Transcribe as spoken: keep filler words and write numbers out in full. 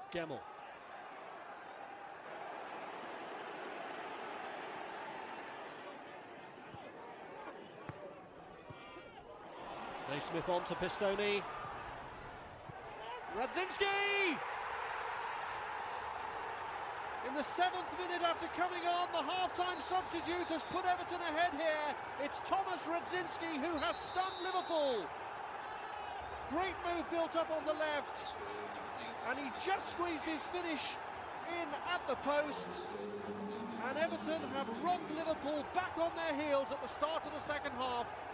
Gemmell. Naismith on to Pistone. Radzinski! In the seventh minute after coming on, the half-time substitute has put Everton ahead here. It's Tomasz Radzinski who has stunned Liverpool. Great move built up on the left, and he just squeezed his finish in at the post. And Everton have robbed Liverpool back on their heels at the start of the second half.